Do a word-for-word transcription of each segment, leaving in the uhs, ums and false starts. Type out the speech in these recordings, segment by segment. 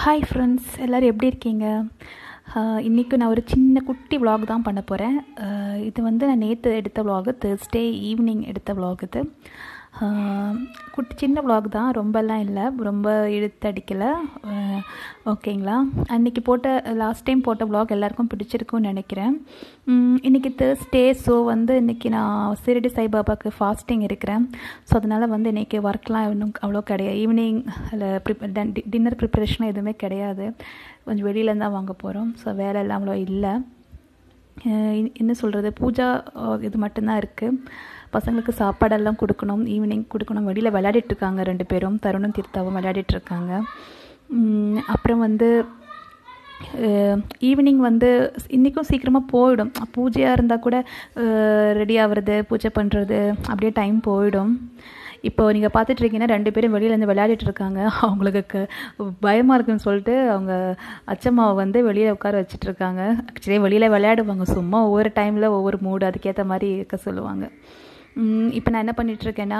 Hi friends, எல்லோரும் எப்படி இருக்கீங்க? இன்றைக்கி நான் ஒரு சின்ன குட்டி vlog தான் பண்ண போகிறேன். இது வந்து நான் நேற்று எடுத்த vlog, தேர்ஸ்டே ஈவினிங் எடுத்த vlog. இது குட்டி சின்ன vlog தான், ரொம்பலாம் இல்லை, ரொம்ப இழுத்தடிக்கலை. ஓகேங்களா? அன்றைக்கி போட்ட லாஸ்ட் டைம் போட்ட vlog எல்லாருக்கும் பிடிச்சிருக்குன்னு நினைக்கிறேன். இன்றைக்கி தேர்ஸ்டே, ஸோ வந்து இன்றைக்கி நான் ஷிரடி சாய்பாபாவுக்கு ஃபாஸ்டிங் இருக்கிறேன். ஸோ அதனால் வந்து இன்றைக்கி ஒர்க்லாம் இன்னும் அவ்வளோ கிடையாது. ஈவினிங் அதில் ப்ரிப் டின்னர் ப்ரிப்பரேஷன் எதுவுமே கிடையாது. கொஞ்சம் வெளியிலேருந்து தான் வாங்க போகிறோம். ஸோ வேலை எல்லாம் அவ்வளோ இல்லை. என்ன சொல்கிறது, பூஜா இது மட்டும்தான் இருக்குது. பசங்களுக்கு சாப்பாடெல்லாம் கொடுக்கணும், ஈவினிங் கொடுக்கணும். வெளியில் விளையாடிட்டுருக்காங்க ரெண்டு பேரும், தருணும் தீர்த்தாவும் விளையாடிட்டுருக்காங்க. அப்புறம் வந்து ஈவினிங் வந்து இன்றைக்கும் சீக்கிரமாக போயிடும். பூஜையாக இருந்தால் கூட ரெடி ஆகிறது, பூஜை பண்ணுறது அப்படியே டைம் போயிடும். இப்போது நீங்கள் பார்த்துட்ருக்கீங்கன்னா ரெண்டு பேரும் வெளியிலேருந்து விளையாடிட்டுருக்காங்க. அவங்களுக்கு க பயமாக இருக்குன்னு சொல்லிட்டு அவங்க அச்சம்மாவை வந்து வெளியில் உட்கார வச்சிட்ருக்காங்க. ஆக்சுவலி வெளியில் விளையாடுவாங்க, சும்மா ஒவ்வொரு டைமில் ஒவ்வொரு மூடு அதுக்கேற்ற மாதிரி இருக்க சொல்லுவாங்க. இப்போ நான் என்ன பண்ணிகிட்ருக்கேன்னா,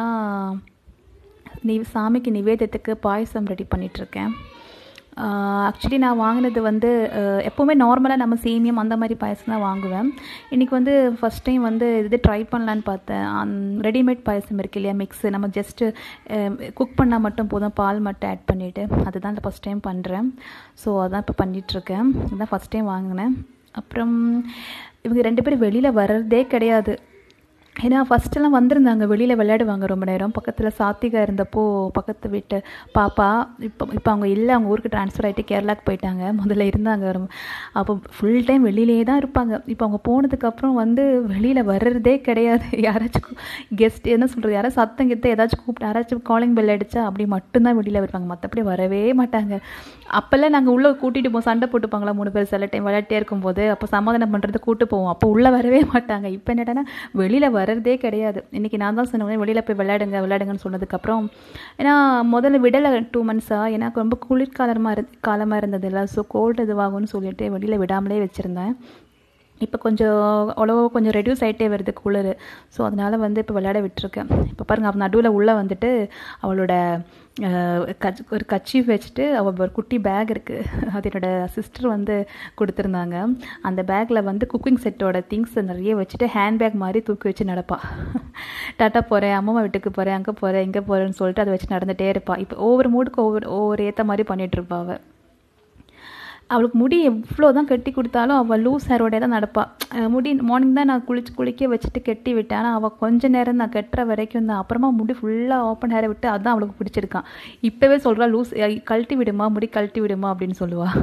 நீ சாமிக்கு நிவேதத்துக்கு பாயசம் ரெடி பண்ணிகிட்ருக்கேன். ஆக்சுவலி நான் வாங்கினது வந்து எப்போவுமே நார்மலாக நம்ம சேமியம் அந்த மாதிரி பாயசம் தான் வாங்குவேன். இன்றைக்கி வந்து ஃபஸ்ட் டைம் வந்து இது ட்ரை பண்ணலான்னு பார்த்தேன். ரெடிமேட் பாயசம் இருக்குது இல்லையா, மிக்ஸு, நம்ம ஜஸ்ட்டு குக் பண்ணால் மட்டும் போதும், பால் மட்டும் ஆட் பண்ணிவிட்டு, அதுதான் இந்த ஃபஸ்ட் டைம் பண்ணுறேன். ஸோ அதான் இப்போ பண்ணிகிட்ருக்கேன். இதுதான் ஃபஸ்ட் டைம் வாங்கினேன். அப்புறம் இவங்க ரெண்டு பேரும் வெளியில் வர்றதே கிடையாது. ஏன்னா ஃபஸ்ட்டெல்லாம் வந்திருந்தாங்க, வெளியில் விளையாடுவாங்க ரொம்ப நேரம். பக்கத்தில் சாத்திகா இருந்தப்போ பக்கத்து வீட்டு பாப்பா, இப்போ இப்போ அவங்க இல்லை, அவங்க ஊருக்கு ட்ரான்ஸ்ஃபர் ஆகிட்டு கேரளாவுக்கு போயிட்டாங்க. முதல்ல இருந்தாங்க, அப்போ ஃபுல் டைம் வெளியிலே தான் இருப்பாங்க. இப்போ அவங்க போனதுக்கப்புறம் வந்து வெளியில் வர்றதே கிடையாது. யாராச்சும் கெஸ்ட் என்ன சொல்கிறது, யாராச்சும் சத்தம் கிட்ட ஏதாச்சும் கூப்பிட்டு யாராச்சும் காலிங் பெல் அடித்தா அப்படி மட்டும்தான் வெளியில் வருவாங்க, மற்றபடி வரவே மாட்டாங்க. அப்போல்லாம் நாங்கள் உள்ளே கூட்டிகிட்டு போவோம், சண்டை போட்டுப்பாங்களா மூணு பேர் சில டைம் விளையாட்டே இருக்கும்போது, அப்போ சமாதானம் பண்ணுறது கூட்டு போவோம். அப்போ உள்ளே வரவே மாட்டாங்க. இப்போ என்னடானா வெளியில் வர்றதே கிடையாது. இன்றைக்கி நான் தான் சொன்னேன் வெளியில் போய் விளையாடுங்க விளையாடுங்கன்னு சொன்னதுக்கப்புறம், ஏன்னா முதல்ல விடலை டூ மந்த்ஸாக, எனக்கு ரொம்ப குளிர்காலமாக இரு காலமாக இருந்தது இல்லை, ஸோ கோல்டு இதுவாகும்னு சொல்லிட்டு வெளியில் விடாமலே வச்சுருந்தேன். இப்போ கொஞ்சம் அவ்வளோ கொஞ்சம் ரெடியூஸ் ஆகிட்டே வருது குளிர். ஸோ அதனால் வந்து இப்போ விளையாட விட்டுருக்கேன். இப்போ பாருங்கள், அவள் நடுவில் உள்ளே வந்துட்டு அவளோட கச் ஒரு கச்சீஃப் வச்சுட்டு, அவள் ஒரு குட்டி பேக் இருக்குது, அது என்னோடய சிஸ்டர் வந்து கொடுத்துருந்தாங்க. அந்த பேக்கில் வந்து குக்கிங் செட்டோட திங்ஸ் நிறைய வச்சுட்டு ஹேண்ட் பேக் மாதிரி தூக்கி வச்சு நடப்பாள். டாட்டா போகிறேன், அம்மா வீட்டுக்கு போகிறேன், அங்கே போகிறேன், இங்கே போகிறேன்னு சொல்லிட்டு அதை வச்சு நடந்துகிட்டே இருப்பாள். இப்போ ஒவ்வொரு மூடுக்கு ஒவ்வொரு ஒவ்வொரு ஏற்ற மாதிரி பண்ணிகிட்ருப்பாள் அவள். அவளுக்கு முடி எவ்வளோ தான் கட்டி கொடுத்தாலும் அவள் லூஸ் ஹேரோடே தான் நடப்பாள். முடி மார்னிங் தான் நான் குளிச்சு குளிக்க வச்சுட்டு கட்டி விட்டேன். ஆனால் அவள் கொஞ்சம் நேரம் நான் கட்டுற வரைக்கும் தான். அப்புறமா முடி ஃபுல்லாக ஓப்பன் ஹேரை விட்டு அதுதான் அவளுக்கு பிடிச்சிருக்கான். இப்போவே சொல்கிறா, லூஸ் கழட்டி விடுமா, முடி கழட்டி விடுமா அப்படின்னு சொல்லுவாள்.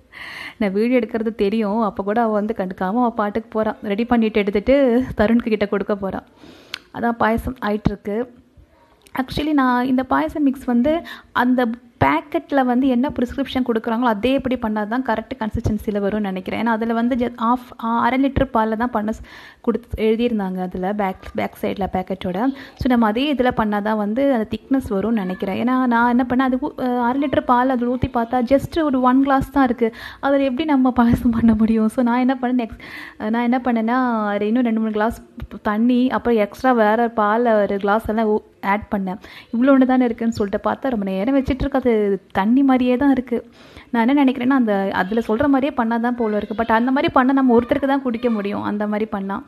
நான் வீடியோ எடுக்கிறது தெரியும், அப்போ கூட அவள் வந்து கண்டுக்காமல் அவள் பாட்டுக்கு போகிறான். ரெடி பண்ணிட்டு எடுத்துகிட்டு தருணுக்கு கிட்டே கொடுக்க போகிறான். அதான் பாயசம் ஆயிட்டுருக்கு. ஆக்சுவலி நான் இந்த பாயசம் மிக்ஸ் வந்து அந்த பேக்கெட்டில் வந்து என்ன ப்ரிஸ்கிரிப்ஷன் கொடுக்குறாங்களோ அதே எப்படி பண்ணால் தான் கரெக்ட் கன்சிஸ்டன்சியில் வரும்னு நினைக்கிறேன். ஏன்னா அதில் வந்து ஜ ஆஃப் அரை லிட்டர் பாலில் தான் பண்ண கொடுத்து எழுதியிருந்தாங்க அதில் பேக் பேக் சைடில் பேக்கெட்டோட. ஸோ நம்ம அதே இதில் பண்ணால் தான் வந்து அந்த திக்னஸ் வரும்னு நினைக்கிறேன். ஏன்னா நான் என்ன பண்ணேன், அது அரை லிட்டர் பால் அதில் ஊற்றி பார்த்தா ஜஸ்ட் ஒரு ஒன் கிளாஸ் தான் இருக்குது. அதில் எப்படி நம்ம பாயசம் பண்ண முடியும்? ஸோ நான் என்ன பண்ணேன், நெக்ஸ்ட் நான் என்ன பண்ணேன்னா அது இன்னும் ரெண்டு மூணு கிளாஸ் தண்ணி, அப்புறம் எக்ஸ்ட்ரா வேறு பால் ஒரு கிளாஸ் எல்லாம் ஆட் பண்ணேன். இவ்வளோ ஒன்று தானே இருக்குதுன்னு சொல்லிட்டு பார்த்தா ரொம்ப நேரம் வச்சுட்டு அது தண்ணி மாதிரியே தான் இருக்குது. நான் என்ன நினைக்கிறேன்னா, அந்த அதில் சொல்கிற மாதிரியே பண்ணால் தான் போல இருக்குது. பட் அந்த மாதிரி பண்ணால் நம்ம ஒருத்தருக்கு தான் குடிக்க முடியும். அந்த மாதிரி பண்ணால்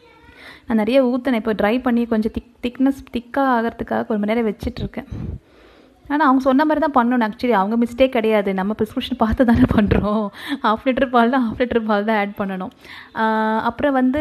நான் நிறைய ஊற்றினேன். இப்போ ட்ரை பண்ணி கொஞ்சம் திக் திக்னஸ் திக்காக ஆகிறதுக்காக ஒரு மணி நேரம் வச்சிட்ருக்கேன். ஆனால் அவங்க சொன்ன மாதிரி தான் பண்ணணும். ஆக்சுவலி அவங்க மிஸ்டேக் கிடையாது, நம்ம ப்ரிஸ்கிரிப்ஷன் பார்த்து தானே பண்ணுறோம். ஹாஃப் லிட்டர் பால் தான் ஹாஃப் லிட்டர் பால் தான் ஆட் பண்ணணும். அப்புறம் வந்து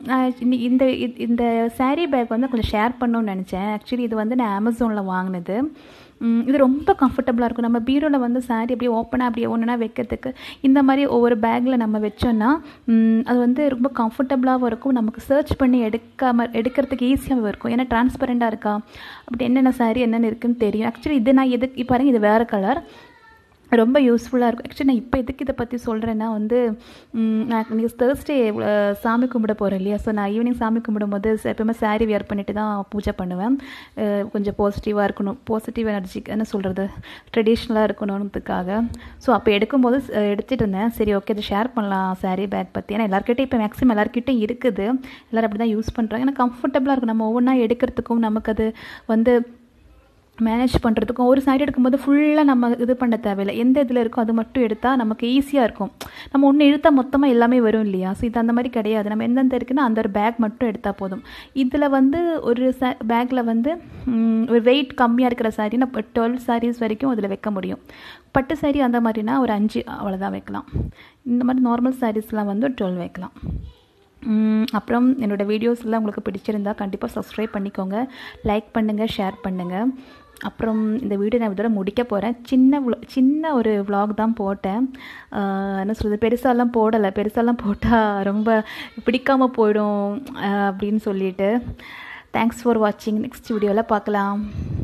இந்த இந்த சாரீ பேக் வந்து கொஞ்சம் ஷேர் பண்ணணும்னு நினச்சேன். ஆக்சுவலி இது வந்து நான் அமேசானில் வாங்கினது. இது ரொம்ப கம்ஃபர்டபுளாக இருக்கும். நம்ம பீரோவில் வந்து சாரீ அப்படியே ஓப்பனாக அப்படியே ஒன்றுனா வைக்கிறதுக்கு இந்த மாதிரி ஒவ்வொரு பேக்கில் நம்ம வச்சோன்னா அது வந்து ரொம்ப கம்ஃபர்டபுளாகவும் இருக்கும். நமக்கு சர்ச் பண்ணி எடுக்காமல் எடுக்கிறதுக்கு ஈஸியாகவும் இருக்கும். ஏன்னா டிரான்ஸ்பரண்ட்டாக இருக்கா, அப்படி என்னென்ன சாரீ என்னென்ன இருக்குதுன்னு தெரியும். ஆக்சுவலி இது நான் எதுக்கு இப்போ பாருங்கள், இது வேறு கலர், ரொம்ப யூஸ்ஃபுல்லாக இருக்கும். ஆக்சுவலி நான் இப்போ எதுக்கு இதை பற்றி சொல்கிறேன்னா வந்து, நான் இன்றைக்கி தேர்ஸ்டே சாமி கும்பிட போகிறேன் இல்லையா. ஸோ நான் ஈவினிங் சாமி கும்பிடும்போது எப்போயுமே சாரீ வியர் பண்ணிட்டு தான் பூஜை பண்ணுவேன். கொஞ்சம் பாசிட்டிவாக இருக்கணும், பாசிட்டிவ் எனர்ஜி என்ன சொல்கிறது, ட்ரெடிஷ்னலாக இருக்கணுன்றதுக்காக. ஸோ அப்போ எடுக்கும்போது எடுத்துகிட்டு இருந்தேன். சரி ஓகே, அதை ஷேர் பண்ணலாம் சாரீ பேக் பற்றி. ஏன்னா எல்லாருக்கிட்டையும் இப்போ மேக்ஸிமம் எல்லாருக்கிட்டையும் இருக்குது, எல்லோரும் அப்படி தான் யூஸ் பண்ணுறாங்க. ஏன்னா கம்ஃபர்டபுளாக இருக்கும். நம்ம ஒவ்வொன்றா எடுக்கிறதுக்கும் நமக்கு அது வந்து மேனேஜ் பண்ணுறதுக்கும் ஒரு சாரி எடுக்கும்போது ஃபுல்லாக நம்ம இது பண்ண தேவையில்லை. எந்த இதில் இருக்கோ அது மட்டும் எடுத்தால் நமக்கு ஈஸியாக இருக்கும். நம்ம ஒன்று எடுத்தால் மொத்தமாக எல்லாமே வரும் இல்லையா? ஸோ இது அந்த மாதிரி கிடையாது. நம்ம எந்தெந்த இருக்குன்னா அந்த ஒரு பேக் மட்டும் எடுத்தால் போதும். இதில் வந்து ஒரு ச பேக்கில் வந்து ஒரு வெயிட் கம்மியாக இருக்கிற சாரீ நம்ம டுவெல் சாரீஸ் வரைக்கும் அதில் வைக்க முடியும். பட்டு சாரீ அந்த மாதிரினா ஒரு அஞ்சு அவ்வளோதான் வைக்கலாம். இந்த மாதிரி நார்மல் சாரீஸ்லாம் வந்து ஒரு டுவெல் வைக்கலாம். அப்புறம் என்னோடய வீடியோஸ்லாம் உங்களுக்கு பிடிச்சிருந்தால் கண்டிப்பாக சப்ஸ்கிரைப் பண்ணிக்கோங்க, லைக் பண்ணுங்கள், ஷேர் பண்ணுங்கள். அப்புறம் இந்த வீடியோ நான் இதோட முடிக்க போகிறேன். சின்ன சின்ன ஒரு விலாக் தான் போட்டேன். என்ன சொல்கிறது, பெருசாலாம் போடலை. பெருசாலாம் போட்டால் ரொம்ப பிடிக்காமல் போயிடும் அப்படின்னு சொல்லிட்டு. தேங்க்ஸ் ஃபார் வாட்சிங். நெக்ஸ்ட் வீடியோவில் பார்க்கலாம்.